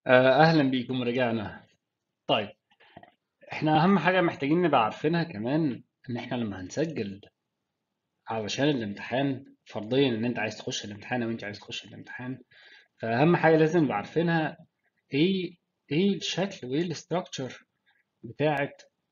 أهلا بيكم رجعنا. طيب، احنا أهم حاجة محتاجين نبقى عارفينها كمان إن احنا لما هنسجل علشان الامتحان، فرضيا إن أنت عايز تخش الامتحان أو أنت عايز تخش الامتحان، فأهم حاجة لازم نبقى عارفينها إيه إيه الشكل وإيه الاستراكشر بتاعة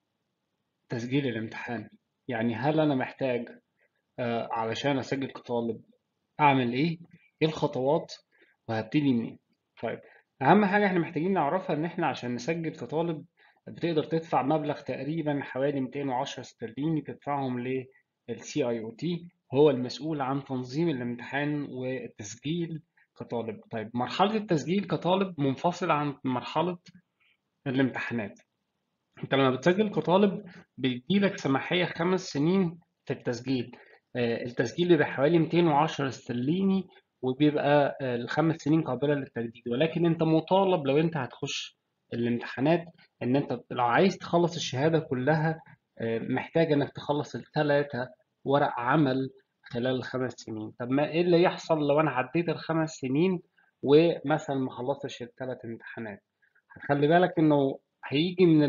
تسجيل الامتحان. يعني هل أنا محتاج علشان أسجل كطالب أعمل إيه الخطوات وهبتدي منين؟ طيب، أهم حاجة إحنا محتاجين نعرفها إن إحنا عشان نسجل كطالب بتقدر تدفع مبلغ تقريبا حوالي 210 استرليني تدفعهم للسي اي او تي، هو المسؤول عن تنظيم الامتحان والتسجيل كطالب. طيب، مرحلة التسجيل كطالب منفصلة عن مرحلة الامتحانات. انت لما بتسجل كطالب بيديلك سماحية 5 سنين في التسجيل. التسجيل بيبقى حوالي 210 استرليني، وبيبقى ال5 سنين قابلة للتجديد. ولكن انت مطالب لو انت هتخش الامتحانات ان انت لو عايز تخلص الشهادة كلها، محتاج انك تخلص ال3 ورق عمل خلال ال5 سنين. طب ما ايه اللي يحصل لو انا عديت ال5 سنين ومثلا ما خلصتش ال3 امتحانات؟ خلي بالك انه هيجي من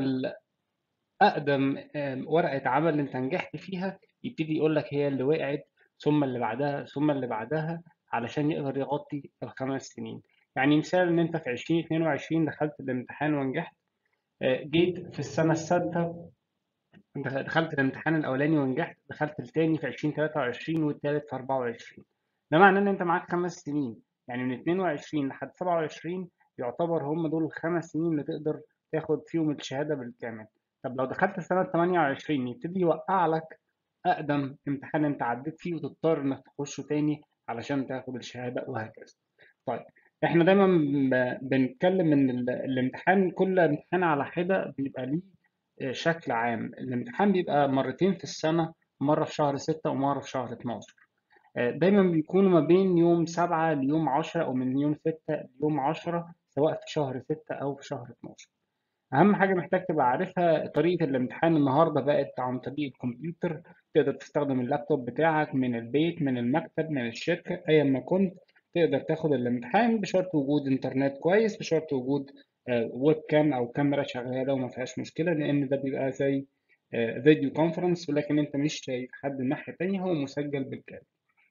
أقدم ورقة عمل أنت نجحت فيها يبتدي يقول لك هي اللي وقعت، ثم اللي بعدها ثم اللي بعدها، علشان يقدر يغطي ال5 سنين. يعني مثال إن أنت في 2022 دخلت الامتحان ونجحت، جيت في السنة السادسة دخلت الامتحان الأولاني ونجحت، دخلت التاني في 2023 والتالت في 24. ده معناه إن أنت معاك 5 سنين. يعني من 22 لحد 27 يعتبر هم دول ال5 سنين اللي تقدر تاخد فيهم الشهادة بالكامل. طب لو دخلت سنة 28 يبتدي يوقع لك أقدم امتحان أنت عديت فيه وتضطر إنك تخشه تاني علشان تاخد الشهادة، وهكذا. طيب، احنا دايما بنتكلم ان الامتحان، كل امتحان على حدة بيبقى ليه شكل عام. الامتحان بيبقى مرتين في السنة، مرة في شهر 6 ومرة في شهر 12. دايما بيكونوا ما بين يوم 7 ليوم 10 أو من يوم 6 ليوم 10، سواء في شهر 6 أو في شهر 12. أهم حاجة محتاج تبقى عارفها طريقة الامتحان النهاردة بقت عن طريق الكمبيوتر. تقدر تستخدم اللابتوب بتاعك من البيت، من المكتب، من الشركة، أيا ما كنت. تقدر تاخد الامتحان بشرط وجود إنترنت كويس، بشرط وجود ويب كام أو كاميرا شغالة وما فيهاش مشكلة، لأن ده بيبقى زي فيديو كونفرنس، ولكن أنت مش شايف حد الناحية التانية، هو مسجل بالكامل.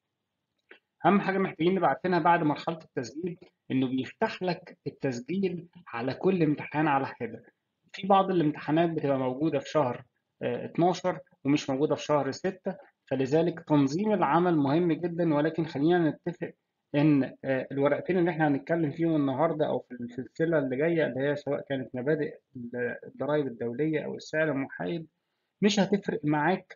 أهم حاجة محتاجين نبقى عارفينها بعد مرحلة التسجيل إنه بيفتح لك التسجيل على كل امتحان على حدة. في بعض الامتحانات بتبقى موجودة في شهر 12 ومش موجودة في شهر 6، فلذلك تنظيم العمل مهم جدا. ولكن خلينا نتفق إن الورقتين اللي احنا هنتكلم فيهم النهاردة أو في السلسلة اللي جاية، اللي هي سواء كانت مبادئ الضرائب الدولية أو السعر المحايد، مش هتفرق معاك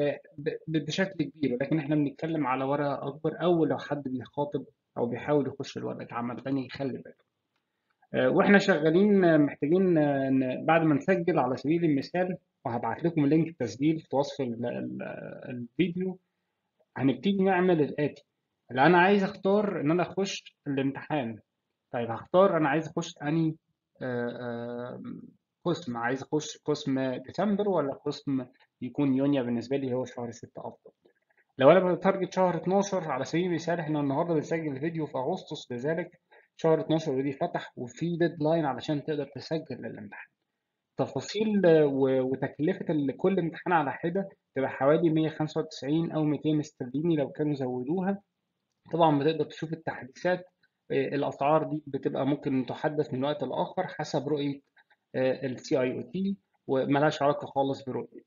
بشكل كبير. ولكن احنا بنتكلم على ورقة أكبر، أو لو حد بيخاطب أو بيحاول يخش الورقة عمل تاني يخلي باله. واحنا شغالين محتاجين بعد ما نسجل على سبيل المثال، وهبعت لكم لينك التسجيل في وصف الفيديو. هنبتدي نعمل الآتي: اللي أنا عايز أختار إن أنا أخش الامتحان. طيب، هختار أنا عايز أخش أنهي آه، آه، قسم. عايز أخش قسم ديسمبر ولا قسم يكون يونيو؟ بالنسبة لي هو شهر 6 أفضل. لو أنا بتارجت شهر 12 على سبيل المثال، إحنا النهاردة بنسجل الفيديو في أغسطس، لذلك شهر 12 اوريدي فتح وفي ديدلاين علشان تقدر تسجل للامتحان. تفاصيل وتكلفة كل امتحان على حدة تبقى حوالي 195 أو 200 استرليني لو كانوا زودوها. طبعا بتقدر تشوف التحديثات. الأسعار دي بتبقى ممكن تحدث من وقت لآخر حسب رؤية السي اي او تي، وملهاش علاقة خالص برؤية.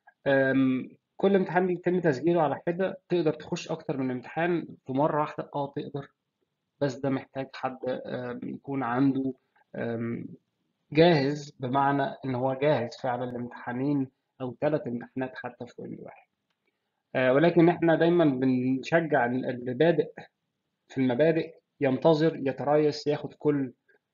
كل امتحان بيتم تسجيله على حدة. تقدر تخش أكتر من امتحان في مرة واحدة، تقدر، بس ده محتاج حد يكون عنده جاهز، بمعنى إن هو جاهز فعلا لامتحانين أو 3 امتحانات حتى في كل واحد. ولكن إحنا دايما بنشجع اللي بادئ في المبادئ ينتظر، يتريث، ياخد كل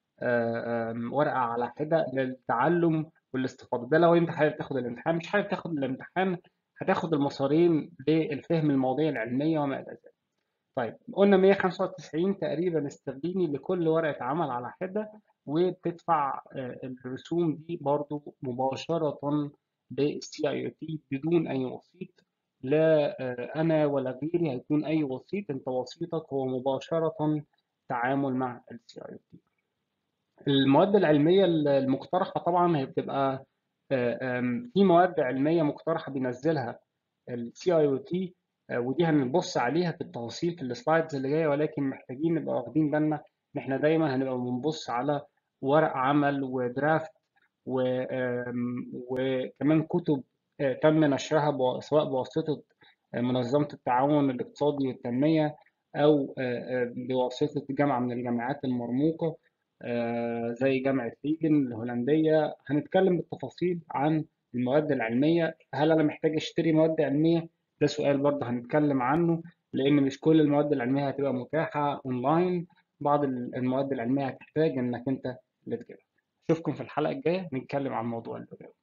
ورقة على حدة للتعلم والاستفاضة. ده لو أنت حابب تاخد الامتحان. مش حابب تاخد الامتحان، هتاخد المسارين للفهم المواضيع العلمية وما إلى ذلك. طيب، قلنا 195 تقريبا استرليني لكل ورقة عمل على حدة. وبتدفع الرسوم دي برضو مباشرة للسي اي او تي بدون أي وسيط. لا أنا ولا غيري هيكون أي وسيط. أنت وسيطك هو مباشرة تعامل مع السي اي او تي. المواد العلمية المقترحة طبعا هي بتبقى في مواد علمية مقترحة بينزلها السي اي او تي، ودي هنبص عليها في التفاصيل في السلايدز اللي جايه، ولكن محتاجين نبقى واخدين بالنا ان احنا دايما هنبقى بنبص على ورق عمل ودرافت وكمان كتب تم نشرها سواء بواسطه منظمه التعاون الاقتصادي والتنميه، او بواسطه جامعه من الجامعات المرموقه زي جامعه ليدن الهولنديه. هنتكلم بالتفاصيل عن المواد العلميه. هل انا محتاج اشتري مواد علميه؟ ده سؤال برضه هنتكلم عنه، لان مش كل المواد العلميه هتبقى متاحه اونلاين. بعض المواد العلميه هتحتاج انك انت اللي تجيبها. اشوفكم في الحلقه الجايه نتكلم عن موضوع اللغات.